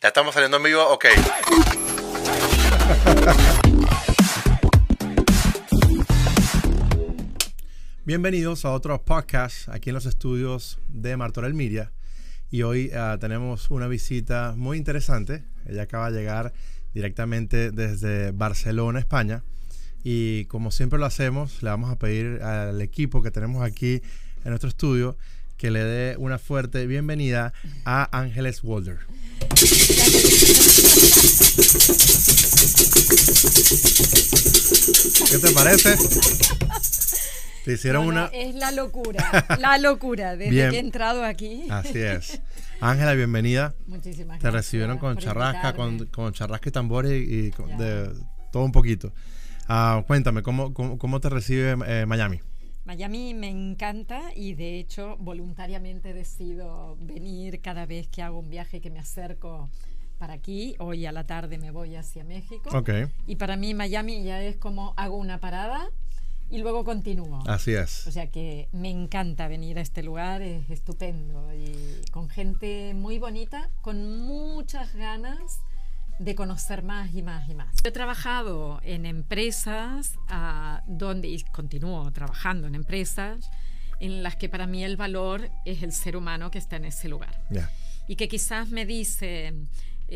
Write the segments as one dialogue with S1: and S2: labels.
S1: Ya estamos saliendo en vivo, ok. Bienvenidos a otro podcast aquí en los estudios de Martorell Media. Y hoy tenemos una visita muy interesante. Ella acaba de llegar directamente desde Barcelona, España. Y como siempre lo hacemos, le vamos a pedir al equipo que tenemos aquí en nuestro estudio que le dé una fuerte bienvenida a Ángeles Walder. ¿Qué te parece? Te hicieron una...
S2: Es la locura desde
S1: Bien.
S2: que he entrado aquí.
S1: Así es. Ángela, bienvenida.
S2: Muchísimas
S1: Te
S2: gracias.
S1: recibieron con
S2: por
S1: charrasca,
S2: invitarme.
S1: con charrasca y tambores y de todo un poquito. Cuéntame, ¿cómo te recibe Miami?
S2: Miami me encanta y de hecho voluntariamente decido venir cada vez que hago un viaje que me acerco para aquí. Hoy a la tarde me voy hacia México.
S1: Ok.
S2: Y para mí Miami ya es como hago una parada y luego continúo.
S1: Así es.
S2: O sea que me encanta venir a este lugar, es estupendo y con gente muy bonita, con muchas ganas de conocer más y más y más. He trabajado en empresas y continúo trabajando en empresas en las que para mí el valor es el ser humano que está en ese lugar.
S1: Yeah.
S2: Y que quizás me dicen,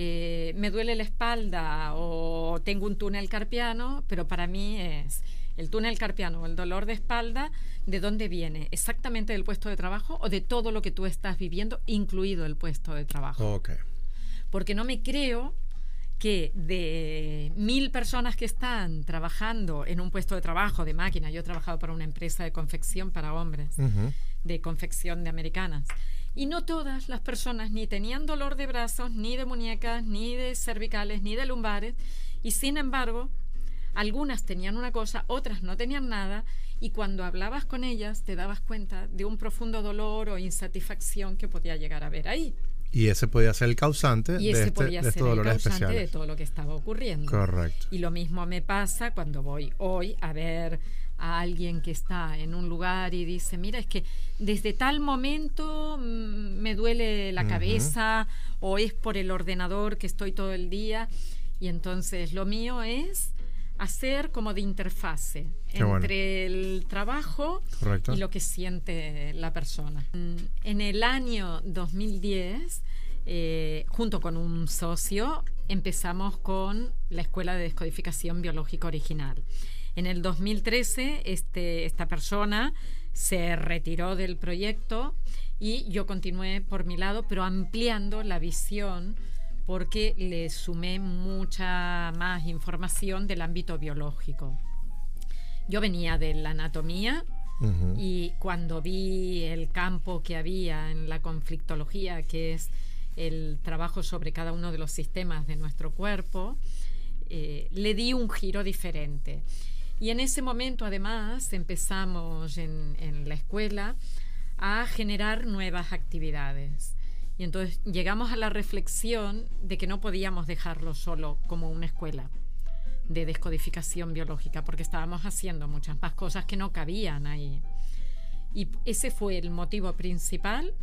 S2: me duele la espalda o tengo un túnel carpiano, pero para mí es el túnel carpiano o el dolor de espalda, ¿de dónde viene? ¿Exactamente del puesto de trabajo o de todo lo que tú estás viviendo, incluido el puesto de trabajo?
S1: Ok.
S2: Porque no me creo que de 1000 personas que están trabajando en un puesto de trabajo de máquina, yo he trabajado para una empresa de confección para hombres, de confección de americanas, y no todas las personas ni tenían dolor de brazos, ni de muñecas, ni de cervicales, ni de lumbares, y sin embargo, algunas tenían una cosa, otras no tenían nada, y cuando hablabas con ellas te dabas cuenta de un profundo dolor o insatisfacción que podía llegar a haber ahí.
S1: Y ese podía ser el causante
S2: Y
S1: de
S2: ese podía
S1: estos
S2: ser el
S1: dolores
S2: causante
S1: especiales.
S2: de todo lo que estaba ocurriendo.
S1: Correcto.
S2: Y lo mismo me pasa cuando voy hoy a ver a alguien que está en un lugar y dice, mira, es que desde tal momento me duele la cabeza o es por el ordenador que estoy todo el día. Y entonces lo mío es hacer como de interfase entre el trabajo
S1: Correcto.
S2: y lo que siente la persona. En el año 2010, junto con un socio, empezamos con la Escuela de Descodificación Biológica Original. En el 2013, esta persona se retiró del proyecto y yo continué por mi lado, pero ampliando la visión porque le sumé mucha más información del ámbito biológico. Yo venía de la anatomía y cuando vi el campo que había en la conflictología, que es el trabajo sobre cada uno de los sistemas de nuestro cuerpo, le di un giro diferente. Y en ese momento, además, empezamos en la escuela a generar nuevas actividades. Y entonces llegamos a la reflexión de que no podíamos dejarlo solo como una escuela de descodificación biológica, porque estábamos haciendo muchas más cosas que no cabían ahí. Y ese fue el motivo principal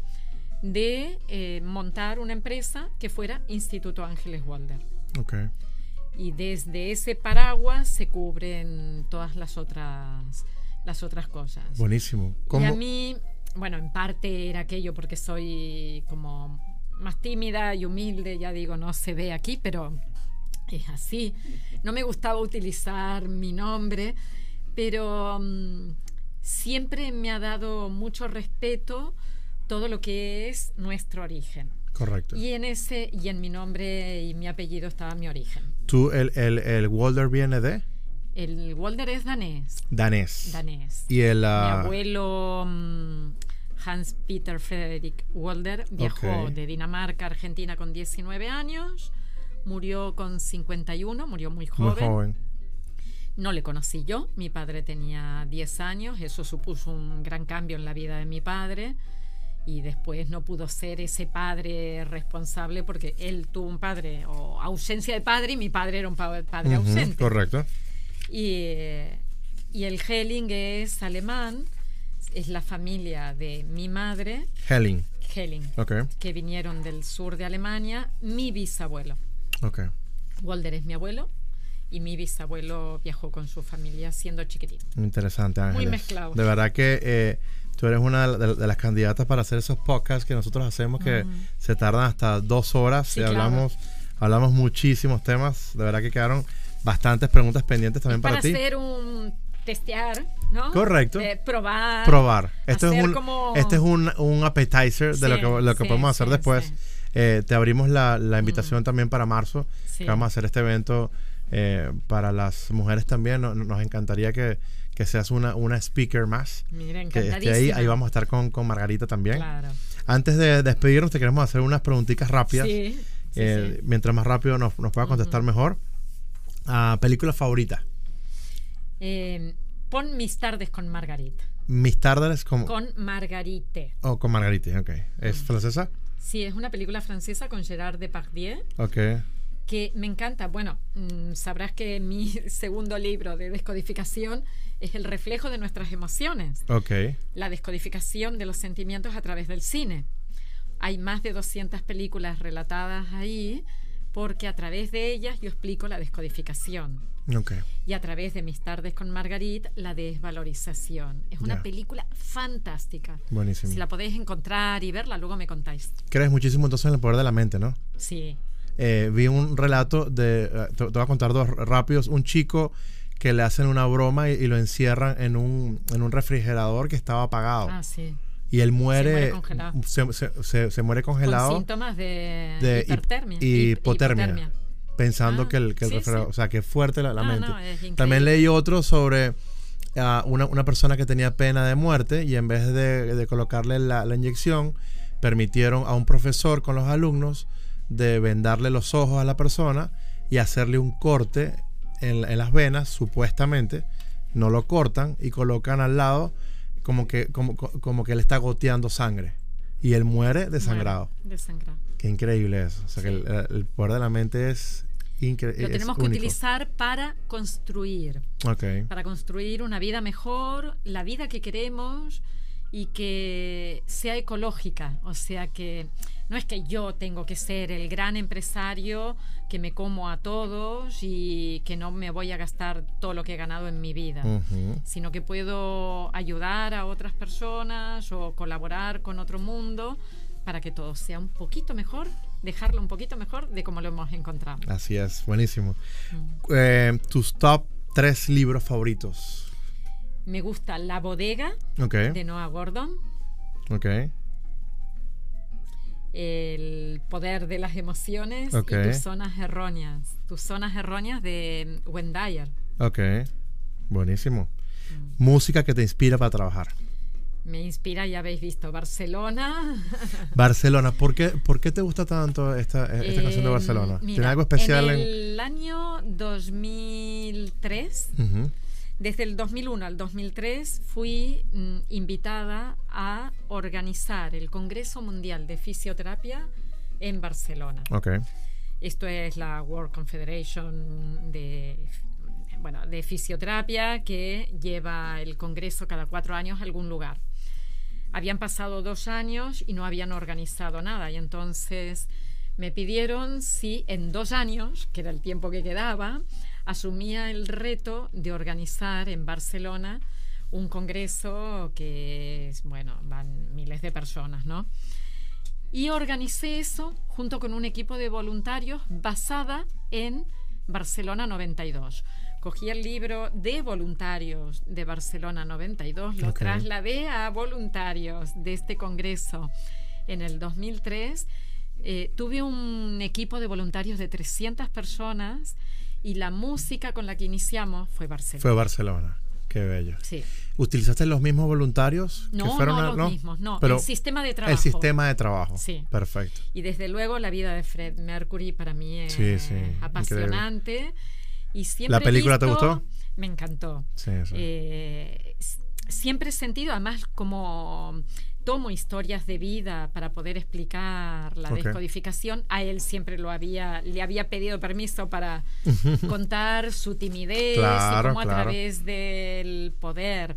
S2: de montar una empresa que fuera Instituto Ángeles Walder.
S1: Okay.
S2: Y desde ese paraguas se cubren todas las otras cosas.
S1: Buenísimo. ¿Cómo?
S2: Y a mí, bueno, en parte era aquello porque soy como más tímida y humilde, ya digo, no se ve aquí, pero es así. No me gustaba utilizar mi nombre, pero siempre me ha dado mucho respeto todo lo que es nuestro origen.
S1: Correcto.
S2: Y en mi nombre y mi apellido estaba mi origen.
S1: ¿Tú, el Walder viene de?
S2: El Walder es danés.
S1: Danés.
S2: Y
S1: el...
S2: Mi abuelo Hans Peter Frederick Walder viajó de Dinamarca a Argentina con 19 años, murió con 51, murió muy joven.
S1: Muy joven.
S2: No le conocí yo, mi padre tenía 10 años, eso supuso un gran cambio en la vida de mi padre. Y después no pudo ser ese padre responsable porque él tuvo un padre o ausencia de padre y mi padre era un padre ausente.
S1: Correcto.
S2: Y el Helling es alemán, es la familia de mi madre,
S1: Helling. Okay.
S2: que vinieron del sur de Alemania, mi bisabuelo.
S1: Okay.
S2: Walder es mi abuelo y mi bisabuelo viajó con su familia siendo chiquitito.
S1: Interesante, Ángeles.
S2: Muy mezclado.
S1: De verdad que tú eres una de las candidatas para hacer esos podcasts que nosotros hacemos que se tardan hasta 2 horas
S2: Sí,
S1: y
S2: claro.
S1: hablamos muchísimos temas. De verdad que quedaron bastantes preguntas pendientes también para ti.
S2: Para hacer un testear, ¿no?
S1: Correcto.
S2: Probar.
S1: Este es un appetizer de lo que podemos hacer después.
S2: Sí.
S1: Te abrimos la invitación también para marzo.
S2: Sí.
S1: Que vamos a hacer este evento para las mujeres también. Nos encantaría que seas una speaker más.
S2: Mira,
S1: Que
S2: encantadísima.
S1: esté ahí vamos a estar con Margarita también.
S2: Claro.
S1: Antes de despedirnos, te queremos hacer unas preguntitas rápidas.
S2: Sí.
S1: Mientras más rápido nos pueda contestar mejor. ¿Película favorita?
S2: Pon Mis tardes con Margarita.
S1: Mis tardes con
S2: Margarite.
S1: con Margarita, ok. ¿Es francesa?
S2: Sí, es una película francesa con Gérard Depardieu.
S1: Ok.
S2: Que me encanta. Bueno, sabrás que mi segundo libro de descodificación es el reflejo de nuestras emociones.
S1: Ok.
S2: La descodificación de los sentimientos a través del cine. Hay más de 200 películas relatadas ahí porque a través de ellas yo explico la descodificación.
S1: Ok.
S2: Y a través de Mis tardes con Margarita, la desvalorización. Es una película fantástica.
S1: Buenísimo.
S2: Si la podéis encontrar y verla, luego me contáis.
S1: Crees muchísimo entonces en el poder de la mente, ¿no?
S2: Sí.
S1: Vi un relato te voy a contar 2 rápidos. Un chico que le hacen una broma y lo encierran en un refrigerador que estaba apagado.
S2: Ah, sí.
S1: Y él
S2: muere
S1: congelado. Se muere congelado.
S2: Con síntomas de hipertermia.
S1: Hipotermia. Pensando que el refrigerador...
S2: sí.
S1: O sea, que fuerte la mente.
S2: No, es increíble.
S1: También leí otro sobre una persona que tenía pena de muerte y en vez de colocarle la inyección, permitieron a un profesor con los alumnos de vendarle los ojos a la persona y hacerle un corte en las venas, supuestamente. No lo cortan y colocan al lado como que él está goteando sangre y él muere desangrado.
S2: Desangrado.
S1: Qué increíble eso. O sea,
S2: Sí.
S1: que el poder de la mente es increíble.
S2: Lo tenemos que utilizar para construir.
S1: Okay.
S2: Para construir una vida mejor, la vida que queremos y que sea ecológica. O sea, que no es que yo tengo que ser el gran empresario que me como a todos y que no me voy a gastar todo lo que he ganado en mi vida, sino que puedo ayudar a otras personas o colaborar con otro mundo para que todo sea un poquito mejor, dejarlo un poquito mejor de como lo hemos encontrado.
S1: Así es, buenísimo. Tus top 3 libros favoritos.
S2: Me gusta La bodega de Noah Gordon.
S1: Ok.
S2: El poder de las emociones y tus zonas erróneas. Tus zonas erróneas de Wendayer.
S1: Ok, buenísimo. Música que te inspira para trabajar.
S2: Me inspira, ya habéis visto, Barcelona.
S1: Barcelona, ¿por qué te gusta tanto esta canción de Barcelona?
S2: Mira,
S1: ¿Tiene algo especial?
S2: En el año 2003, desde el 2001 al 2003, fui invitada a organizar el Congreso Mundial de Fisioterapia en Barcelona.
S1: Okay.
S2: Esto es la World Confederation de fisioterapia que lleva el congreso cada 4 años a algún lugar. Habían pasado 2 años y no habían organizado nada y entonces me pidieron si en 2 años, que era el tiempo que quedaba, asumía el reto de organizar en Barcelona un congreso que van miles de personas, ¿no? Y organicé eso junto con un equipo de voluntarios basada en Barcelona 92. Cogí el libro de voluntarios de Barcelona 92, lo trasladé a voluntarios de este congreso en el 2003. Tuve un equipo de voluntarios de 300 personas y la música con la que iniciamos fue Barcelona.
S1: Fue Barcelona, qué bello.
S2: Sí.
S1: ¿Utilizaste los mismos voluntarios?
S2: No,
S1: que fueron
S2: no los mismos, no.
S1: Pero
S2: el sistema de trabajo.
S1: El sistema de trabajo.
S2: Sí.
S1: Perfecto.
S2: Y desde luego la vida de Fred Mercury para mí es apasionante. Increíble. Y siempre
S1: ¿La película te gustó?
S2: Me encantó.
S1: Sí.
S2: Siempre he sentido, además, como tomo historias de vida para poder explicar la descodificación. A él siempre le había pedido permiso para contar su timidez y cómo a través del poder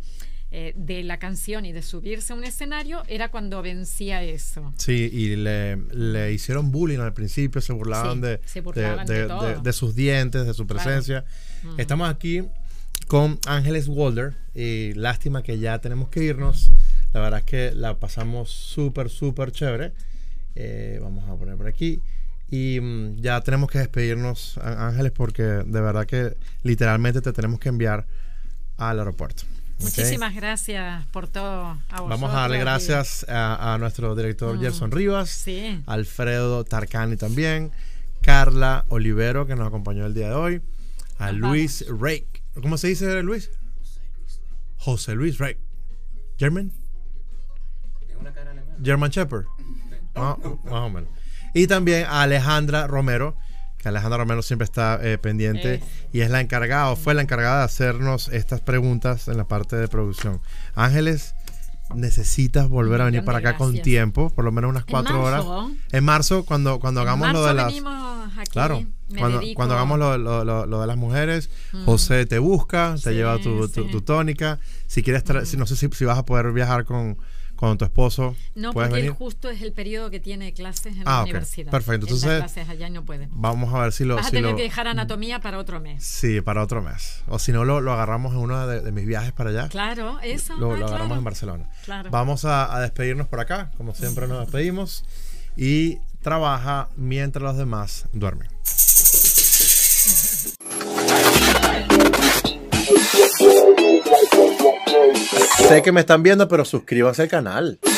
S2: de la canción y de subirse a un escenario, era cuando vencía eso.
S1: Sí, y le hicieron bullying al principio, se burlaban, de sus dientes, de su presencia. Claro. Estamos aquí con Ángeles Walder y lástima que ya tenemos que irnos. La verdad es que la pasamos súper chévere. Vamos a poner por aquí. Y ya tenemos que despedirnos, Ángeles, porque de verdad que literalmente te tenemos que enviar al aeropuerto.
S2: Muchísimas gracias por todo a vosotros.
S1: Vamos a darle gracias a nuestro director Gerson Rivas,
S2: sí.
S1: Alfredo Tarcani también, Carla Olivero, que nos acompañó el día de hoy, a Luis Rake. ¿Cómo se dice, Luis? José Luis Rake. ¿German?
S3: Tiene una cara alemana.
S1: German Shepherd. Más o menos. Y también a Alejandra Romero, que Alejandra Romero siempre está pendiente y es la encargada, o fue la encargada de hacernos estas preguntas en la parte de producción. Ángeles, necesitas volver a venir para acá con tiempo, por lo menos unas 4 horas. En marzo, cuando hagamos lo de las...
S2: Aquí,
S1: claro, cuando hagamos lo de las mujeres, José te busca, te lleva tu tónica. Si quieres, no sé si vas a poder viajar con tu esposo.
S2: No,
S1: porque
S2: él justo es el periodo que tiene clases en la universidad.
S1: Perfecto. Entonces,
S2: él da clases allá y no puede.
S1: Vamos a ver si
S2: vas a tener que dejar anatomía para otro mes.
S1: Sí, para otro mes. O si no, lo agarramos en uno de mis viajes para allá.
S2: Claro, eso.
S1: Lo agarramos en Barcelona.
S2: Claro.
S1: Vamos a despedirnos por acá, como siempre nos despedimos. Y trabaja mientras los demás duermen. Sé que me están viendo, pero suscríbanse al canal.